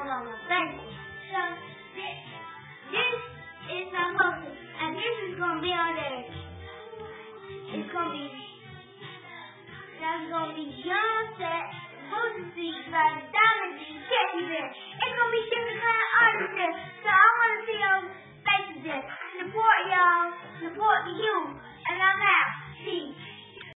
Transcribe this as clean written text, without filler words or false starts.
on a banquet. So this is my poster, and this is gonna be on there. It's gonna be Beyonce, Boosie, by Diamond.